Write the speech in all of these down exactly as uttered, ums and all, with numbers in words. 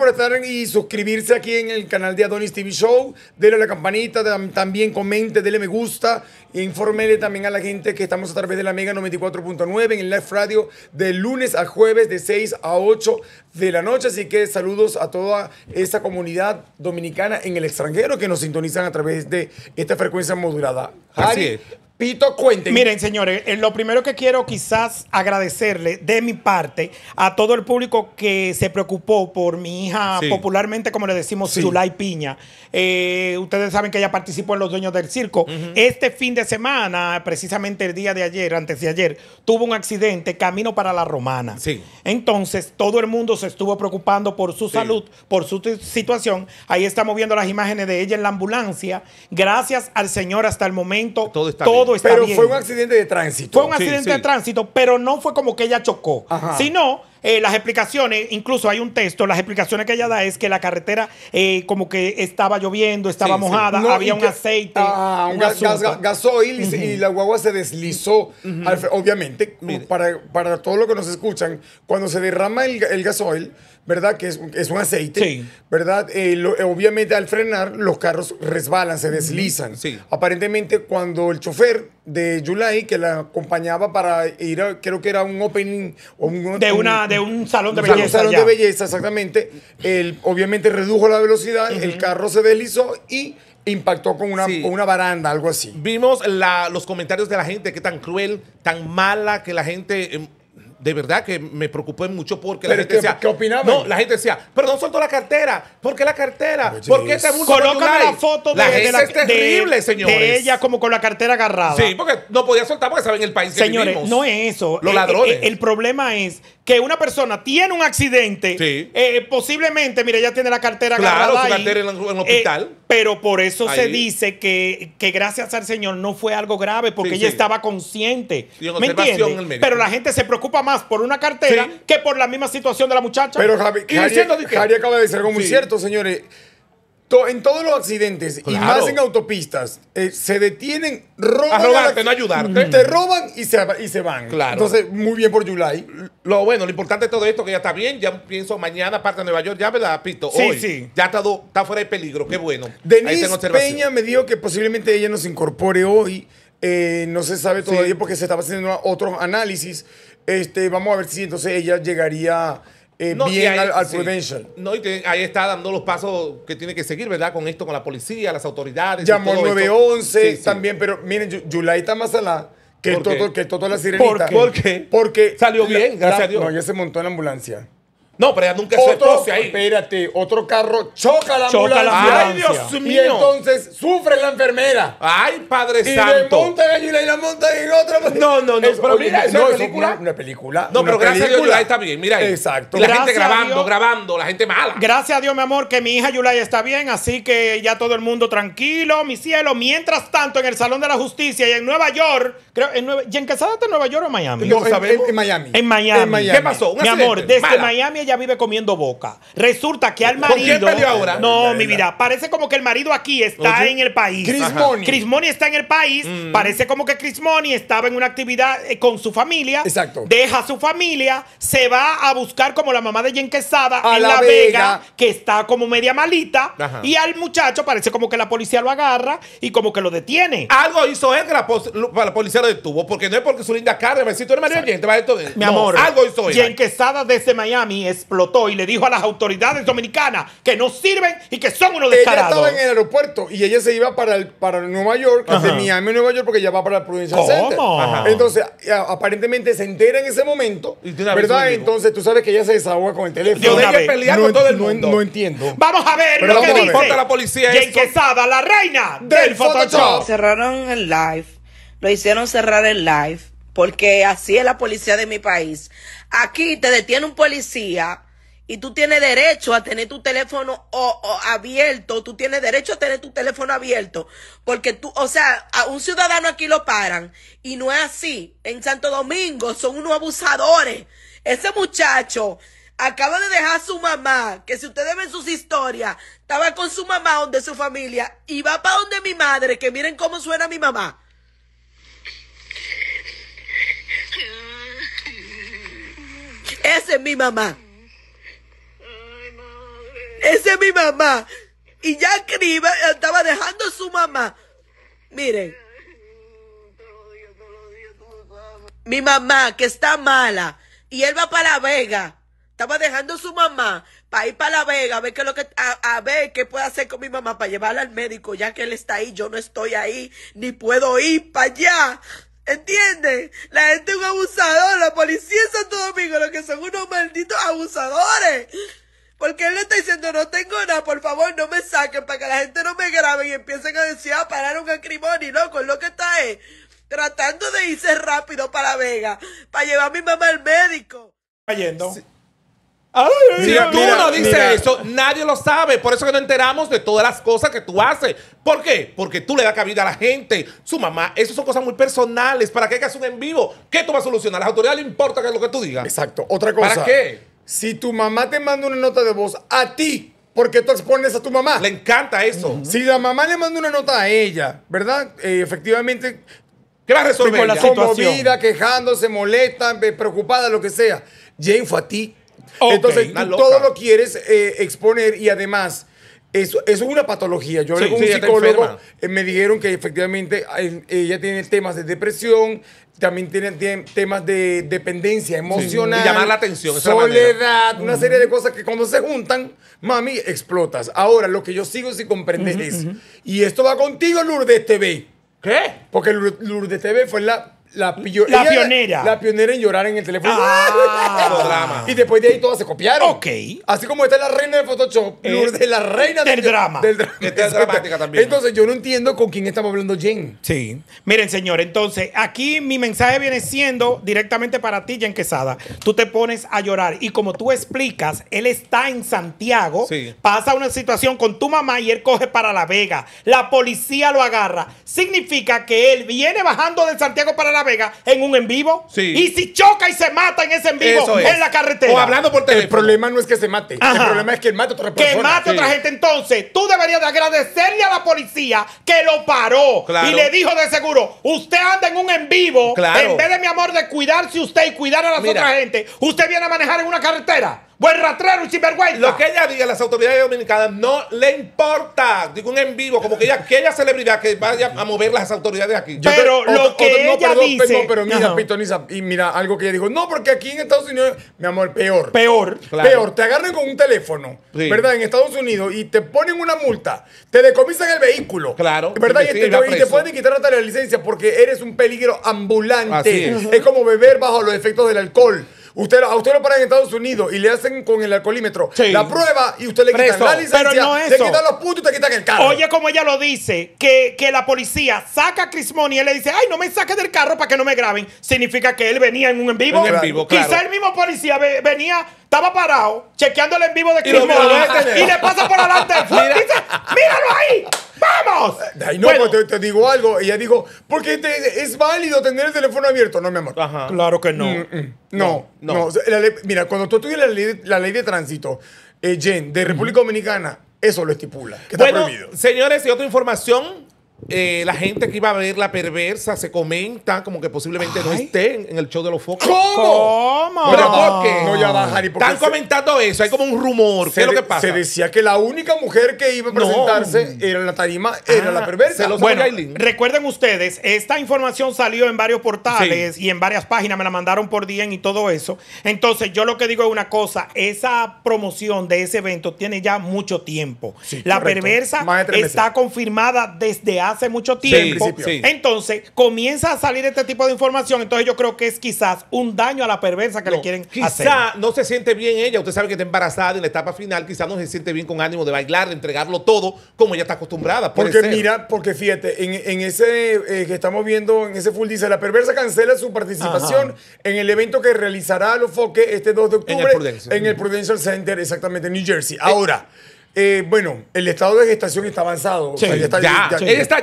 por estar y suscribirse aquí en el canal de Adonis T V Show. Dele a la campanita, también comente, dele me gusta. E infórmele también a la gente que estamos a través de la Mega noventa y cuatro punto nueve en el Live Radio de lunes a jueves de seis a ocho de la noche. Así que saludos a toda esa comunidad dominicana en el extranjero que nos sintonizan a través de esta frecuencia modulada. Así es. Pito, cuenten. Miren, señores, eh, lo primero que quiero quizás agradecerle de mi parte a todo el público que se preocupó por mi hija, sí. popularmente como le decimos, Sí. Yulai Piña. Eh, ustedes saben que ella participó en Los Dueños del Circo. Uh-huh. Este fin de semana, precisamente el día de ayer, antes de ayer, tuvo un accidente camino para La Romana. Sí. Entonces, todo el mundo se estuvo preocupando por su sí. salud, por su situación. Ahí estamos viendo las imágenes de ella en la ambulancia. Gracias al Señor hasta el momento. Todo está todo bien. está Pero bien. fue un accidente de tránsito. Fue un Sí, accidente sí. de tránsito, pero no fue como que ella chocó, Ajá. sino eh, las explicaciones, incluso hay un texto, las explicaciones que ella da es que la carretera eh, como que estaba lloviendo, estaba Sí, sí. mojada, No, había y un que- aceite, ah, un gas, gas- azúcar. gasoil y, se- y la guagua se deslizó. al fre- obviamente, Mire. para, para todos los que nos escuchan, cuando se derrama el, el gasoil, ¿verdad? Que es, es un aceite, Sí. ¿verdad? Eh, lo- eh, obviamente al frenar, los carros resbalan, se deslizan. Sí. Aparentemente, cuando el chofer de Yulai, que la acompañaba para ir a, creo que era un opening o un, de, un- una, de un salón de un salón- belleza. salón ya. de belleza, exactamente. Él obviamente redujo la velocidad, el carro se deslizó y impactó con una, Sí. con una baranda, algo así. Vimos la- los comentarios de la gente, que tan cruel, tan mala, que la gente... eh, de verdad que me preocupé mucho porque la ¿Pero gente qué- decía... qué opinaban? No, la gente decía, pero no soltó la cartera. ¿Por qué la cartera? Oye, ¿Por qué este bulto con Colócame Yulai? la foto de, La de gente la, es terrible, de- señores. de ella como con la cartera agarrada. Sí, porque no podía soltar porque saben el país que Señores, vivimos. no es eso. Los Eh, ladrones. eh, el problema es que una persona tiene un accidente, Sí. eh, posiblemente, mire, ella tiene la cartera Claro, agarrada su ahí, cartera en el- en el hospital. eh, pero por eso se Ahí. dice que, que gracias al Señor no fue algo grave, porque Sí, ella sí. estaba consciente. Y en ¿Me observación entiendes? el médico. Pero la gente se preocupa más por una cartera Sí. que por la misma situación de la muchacha. Pero Javi, Y Jari, diciendo de que- Jari acaba de decir algo muy Sí. cierto, señores. To- en todos los accidentes, y Claro. más en autopistas, eh, se detienen, roban. A robarte, la- no ayudarte. Te roban y se, y se van. Claro. Entonces, muy bien por Yulai. Lo bueno, lo importante de todo esto que ya está bien. Ya pienso mañana parte de Nueva York, ya, ¿verdad, Pito? Sí, Hoy. sí. Ya está, do- está fuera de peligro. Qué bueno. Ahí Denise está en observación. Peña me dijo que posiblemente ella nos incorpore hoy. Eh, no se sabe todavía porque se estaba haciendo otros análisis. Este, vamos a ver si entonces ella llegaría eh, No, y bien ahí- al, al sí. Prudential. No, y te- ahí está dando los pasos que tiene que seguir, ¿verdad? Con esto, con la policía, las autoridades. y Llamó al todo nueve esto. once Sí, sí. también, pero miren, Yu- Yulai está más alá que el ¿Por qué? Toto, que el Toto de la Sirenita. ¿Por qué? ¿Por qué? Porque Salió bien, gracias la- a Dios. No, ella se montó en la ambulancia. No, pero ella nunca se Otro, expose ahí. espérate, otro carro choca la Choca la ambulancia. Ay, Dios Y mío. entonces sufre la enfermera. Ay, Padre Y le Santo. montan a Yulai y la montan en otra. No, no, no, Es- pero oye, mira, ¿eso es no, una es película? Una, una película. No, una pero gracias a Dios, película. Yulai está bien. Mira ahí. Exacto. Y la Gracias gente a grabando, Dios. grabando, la gente mala. Gracias a Dios, mi amor, que mi hija Yulai está bien, así que ya todo el mundo tranquilo, mi cielo. Mientras tanto, en el Salón de la Justicia y en Nueva York, creo, en Nueva, ¿y en Quesada está en Nueva York o Miami? No, No en, sabemos. en- en Miami. En Miami. En Miami. ¿Qué pasó? ¿Un Mi accidente? amor, desde Mala. Miami ella vive comiendo boca. Resulta que al ¿Con quién marido. peleó ahora? No, La mi verdad. vida. Parece como que el marido aquí está Oye. en el país. Chris Ajá. Money. Chris Money está en el país. Parece como que Chris Money estaba en una actividad eh, con su familia. Exacto. Deja a su familia, se va a buscar como la mamá de Jen Quesada A en La La Vega. Vega, que está como media malita. Ajá. Y al muchacho parece como que la policía lo agarra y como que lo detiene. Algo hizo él que la, pos- lo- la policía lo detuvo. Porque no es porque su linda cara, me decir, tú eres María Gente, va esto. Mi No, amor, algo hizo él. Jen Quesada desde Miami explotó y le dijo a las autoridades dominicanas que no sirven y que son unos Ella descarados. estaba en el aeropuerto y ella se iba para, el, para Nueva York, de Miami a Nueva York, porque ella va para el Prudential ¿Cómo? Center. Ajá. Entonces, a- aparentemente se entera en ese momento, Y de una vez ¿verdad? lo digo. Entonces, tú sabes que ella se desahoga con el teléfono. De una Tiene que vez. pelear no, con todo el no- mundo. no entiendo. Vamos a ver Pero lo que vamos a ver. dice Importa la policía Jen eso. Quesada, la reina del, Del Photoshop. Photoshop. Cerraron el live, lo hicieron cerrar el live, porque así es la policía de mi país. Aquí te detiene un policía y tú tienes derecho a tener tu teléfono o, o abierto, tú tienes derecho a tener tu teléfono abierto, porque tú, o sea, a un ciudadano aquí lo paran y no es así. En Santo Domingo son unos abusadores. Ese muchacho acaba de dejar a su mamá, que si ustedes ven sus historias, estaba con su mamá donde su familia y va para donde mi madre, que miren cómo suena mi mamá. Esa es mi mamá. Ay, madre. esa es mi mamá. Y ya que iba, estaba dejando a su mamá. Miren. Mi mamá, que está mala. Y él va para La Vega. Estaba dejando a su mamá para ir para La Vega a ver qué es lo que a, a ver qué puede hacer con mi mamá para llevarla al médico, ya que él está ahí, yo no estoy ahí, ni puedo ir para allá. ¿Entiendes? La gente es un abusador, la policía de Santo Domingo, lo que son unos malditos abusadores. Porque él le está diciendo, no tengo nada, por favor, no me saquen para que la gente no me grabe y empiecen a decir, a parar un acrimonio, loco, lo que está es tratando de irse rápido para La Vega, para llevar a mi mamá al médico. Yendo. Sí. Ay, Si mira, tú mira, no dices mira. eso, nadie lo sabe. Por eso que no enteramos de todas las cosas que tú haces. ¿Por qué? Porque tú le das cabida a la gente. Su mamá, eso son cosas muy personales. ¿Para qué hay que hacer un en vivo? ¿Qué tú vas a solucionar? A las autoridades le importa que es lo que tú digas. Exacto. Otra cosa. ¿Para qué? Si tu mamá te manda una nota de voz a ti, ¿por qué tú expones a tu mamá? Le encanta eso. Uh-huh. Si la mamá le manda una nota a ella, ¿verdad? Eh, efectivamente, ¿Qué va a resolver? Con la ella? situación. conmovida, quejándose, molesta, eh, preocupada, lo que sea. Jane fue a ti. Ok, Entonces, una tú loca. todo lo quieres eh, exponer y además, eso, eso es una patología. Yo hablé Sí, con sí, un ella está psicólogo, enferma. eh, me dijeron que efectivamente eh, ella tiene temas de depresión, también tiene, tiene temas de dependencia emocional, Y llamar la atención, esa es la soledad, una serie de cosas que cuando se juntan, mami, explotas. Ahora, lo que yo sigo sin comprender es, y esto va contigo, Lourdes T V, ¿Qué? porque Lour- Lourdes T V fue la... La, pio- La ella era pionera. La pionera en llorar en el teléfono. Ah. Drama. Y después de ahí todas se copiaron. Ok. Así como está la reina del Photoshop, Es Lourdes, la reina del drama. Del drama. Esta es dramática también. Entonces yo no entiendo con quién estamos hablando, Jen. Sí. Miren, señor, entonces, aquí mi mensaje viene siendo directamente para ti, Jen Quesada. Tú te pones a llorar y como tú explicas, él está en Santiago, Sí. pasa una situación con tu mamá y él coge para La Vega. La policía lo agarra. Significa que él viene bajando de Santiago para La Vega en un en vivo. Sí. Y si choca y se mata en ese en vivo Eso es. en la carretera. O hablando por teléfono. El problema no es que se mate. Ajá. El problema es que él mate a otra Que persona. mate a otra Sí. gente. Entonces, tú deberías de agradecerle a la policía que lo paró. Claro. Y le dijo de seguro, usted anda en un en vivo. Claro. En vez de, mi amor, de cuidarse usted y cuidar a la Mira. otra gente, usted viene a manejar en una carretera. Buen rastrero y sinvergüenza. Lo que ella diga a las autoridades dominicanas no le importa. Digo, un en vivo, como que ella, aquella celebridad que vaya a mover las autoridades aquí. Yo Pero te- lo otro- que otro- no, ella perdón, dice- perdón, pero mira, Ajá. pitoniza, y mira algo que ella dijo. No, porque aquí en Estados Unidos, mi amor, peor. Peor. Claro. Peor, te agarran con un teléfono, Sí. ¿verdad? En Estados Unidos y te ponen una multa, te decomisan el vehículo. Claro. ¿Verdad? Sí, Y sí, te, va y te preso. pueden quitar hasta la licencia porque eres un peligro ambulante. Así es. Es como beber bajo los efectos del alcohol. Usted, a usted lo paran en Estados Unidos y le hacen con el alcoholímetro Sí. la prueba y usted le quitan Preso. la licencia, Pero no le eso. quitan los puntos y te quitan el carro. Oye, como ella lo dice, que, que la policía saca a Chris Money y él le dice, ay, no me saque del carro para que no me graben. Significa que él venía en un en vivo. En en vivo, claro. Quizá el mismo policía ve- venía, estaba parado, chequeando el en vivo de Y Chris lo- lo Money va a tener. y le pasa por adelante. Mira. Dice, míralo ahí, vamos. Ay, no, Bueno, pues te, te digo algo. Ella dijo, porque te- es válido tener el teléfono abierto. No, mi amor. Ajá. claro que no. Mm, mm. No, No, no. no. O sea, la ley- mira, cuando tú estudias la ley, la ley de tránsito, eh, Jen, de República Dominicana, eso lo estipula, que está Bueno, prohibido. señores, y otra información. eh, la gente que iba a ver La Perversa se comenta como que posiblemente no Ay. esté en, en el show de los focos. ¿Cómo? ¿Pero No, por qué? no, ya va, Harry, porque Están se- comentando eso, hay como un rumor. ¿Qué Se es lo de- que pasa? Se decía que la única mujer que iba a No. presentarse era en la tarima, era Ah, la perversa. se lo- Bueno, Yailin. recuerden ustedes, esta información salió en varios portales y en varias páginas, me la mandaron por D M y todo eso. Entonces, yo lo que digo es una cosa, esa promoción de ese evento tiene ya mucho tiempo. Sí, la correcto. perversa Más de tres meses. está confirmada desde hace mucho tiempo. en principio. Sí. Entonces, comienza a salir este tipo de información. Entonces, yo creo que es quizás un daño a la perversa que No, le quieren hacer. quizá no se siente bien ella. Usted sabe que está embarazada en la etapa final. Quizá no se siente bien con ánimo de bailar, de entregarlo todo, como ella está acostumbrada. Puede Porque ser. mira, porque fíjate, en, en ese eh, que estamos viendo, en ese full dice, la perversa cancela su participación en el evento que realizará Los Foques este dos de octubre En el Prudential. en el Prudential Center, exactamente, en New Jersey. Ahora, eh, bueno, el estado de gestación está avanzado. Sí, ya está, Ya, ya- ella está ya.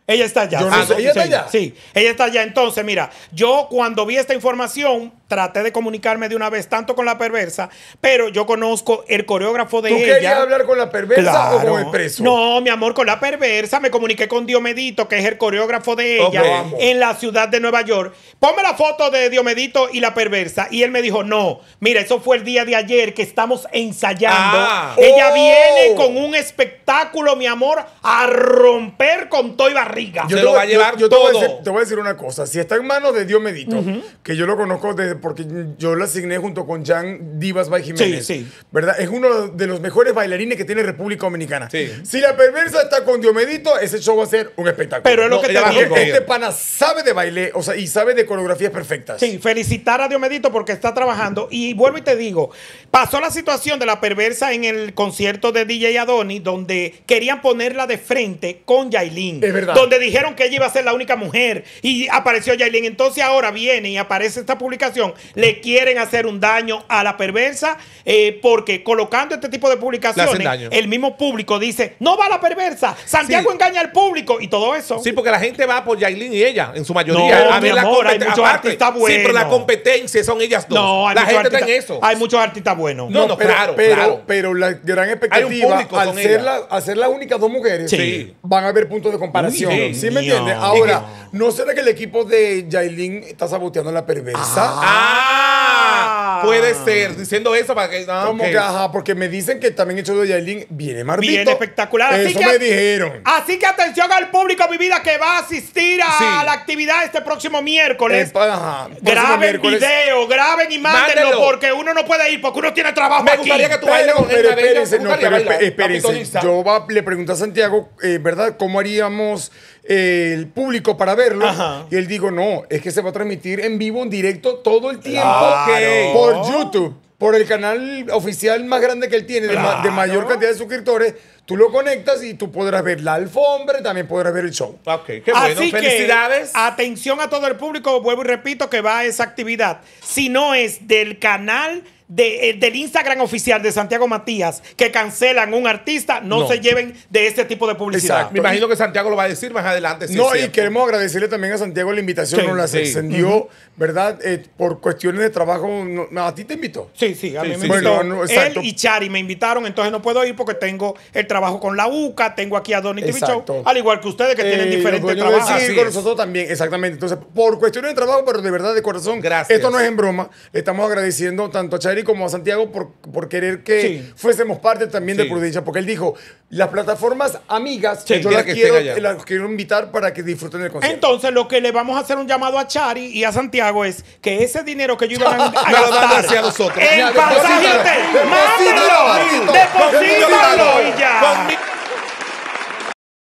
Ella está allá. Yo no Ah, sé, sí, ¿ella está sí, allá? Sí, ella está allá. Entonces, mira, yo cuando vi esta información, traté de comunicarme de una vez, tanto con la perversa, pero yo conozco el coreógrafo de ¿Tú ella. querías hablar con la perversa Claro. o con el preso? No, mi amor, con la perversa. Me comuniqué con Diomedito, que es el coreógrafo de ella, Ok. Vamos. en la ciudad de Nueva York. Ponme la foto de Diomedito y la perversa. Y él me dijo, no, mira, eso fue el día de ayer que estamos ensayando. Ah. Ella Oh. viene con un espectáculo, mi amor, a romper con todo y barriga. Se te lo voy- va a llevar yo te voy a todo. decir- te voy a decir una cosa. Si está en manos de Diomedito, que yo lo conozco desde porque yo lo asigné junto con Jan Divas by Jiménez. Sí, sí. ¿Verdad? Es uno de los mejores bailarines que tiene República Dominicana. Sí. Si la perversa está con Diomedito, ese show va a ser un espectáculo. Pero es lo No, que ella te va a digo. romper. Este pana sabe de baile, o sea, y sabe de coreografías perfectas. Sí, felicitar a Diomedito porque está trabajando. Y vuelvo y te digo, pasó la situación de la perversa en el concierto de D J Adonis, donde querían ponerla de frente con Yailin. Es verdad. Donde dijeron que ella iba a ser la única mujer. Y apareció Yailin. Entonces ahora viene y aparece esta publicación. Le quieren hacer un daño a la perversa eh, porque colocando este tipo de Le publicaciones, hacen daño. el mismo público dice, no va la perversa. Santiago Sí. engaña al público y todo eso. Sí, porque la gente va por Yailin y ella, en su mayoría. No, a mi ver la amor, hay competen- muchos aparte, artistas Sí, pero la buenos. competencia son ellas dos. No, hay la muchos gente está en artistas- eso. Hay muchos artistas buenos. No, no, pero, claro, pero, claro. pero la gran expectativa, público al con ser, ella. la, al ser las únicas dos mujeres, Sí. van a haber puntos de comparación. Uy, ¿Sí me mío. entiendes? Ahora, ¿no será que el equipo de Yailin está saboteando a la perversa? Ah, puede ser, diciendo eso para que. No, Como ok. que, ajá, porque me dicen que también el show de Yailin viene marbito. Viene espectacular. Así Eso que- me dijeron. Así que atención al público, mi vida, que va a asistir a Sí. la actividad este próximo miércoles. Eh, pa- ajá, próximo Graben miércoles. video, graben y mándenlo, Mándenlo. porque uno no puede ir, porque uno tiene trabajo Me aquí. gustaría que tú Pero, bailes con pero ella, espérense, me no, gustaría pero bailar, esp- espérense. capitolista. Yo va- le pregunté a Santiago, eh, ¿verdad? ¿Cómo haríamos eh, el público para verlo? Ajá. Y él dijo, no, es que se va a transmitir en vivo, en directo, todo el tiempo Claro. por YouTube. Por el canal oficial más grande que él tiene, de, ma- de Claro. mayor cantidad de suscriptores. Tú lo conectas y tú podrás ver la alfombra y también podrás ver el show. Ok, qué bueno. Así Felicidades. que, atención a todo el público, vuelvo y repito que va a esa actividad. Si no es del canal de, eh, del Instagram oficial de Santiago Matías, que cancelan un artista, no, No. se lleven de este tipo de publicidad. Exacto. Me imagino que Santiago lo va a decir más adelante. si No, es y cierto. queremos agradecerle también a Santiago la invitación, Sí, nos la sí. extendió, ¿verdad? Eh, por cuestiones de trabajo, no- no, a ti te invitó. Sí, sí, a Sí, mí sí. me Bueno, invitó. no, exacto. Él y Chari me invitaron, entonces no puedo ir porque tengo el trabajo con la U C A, tengo aquí a Donny T V Exacto. Show, al igual que ustedes que tienen Eh, diferentes los dueños del trabajos. circo, Así es. nosotros también, exactamente. Entonces, por cuestiones de trabajo, pero de verdad, de corazón, Gracias. esto no es en broma. Le estamos agradeciendo tanto a Chari como a Santiago por, por querer que Sí. fuésemos parte también de Sí. Prudencia, porque él dijo, las plataformas amigas, Sí, yo quiere las que quiero, estén allá. las quiero invitar para que disfruten del concierto. Entonces, lo que le vamos a hacer un llamado a Chari y a Santiago es que ese dinero que ellos iban a, a Me lo dan gastar hacia nosotros. en Ya, pasaje deposítalo, hotel, deposítalo, mándenlo, deposítalo, deposítalo deposítalo. y ya. Con mi-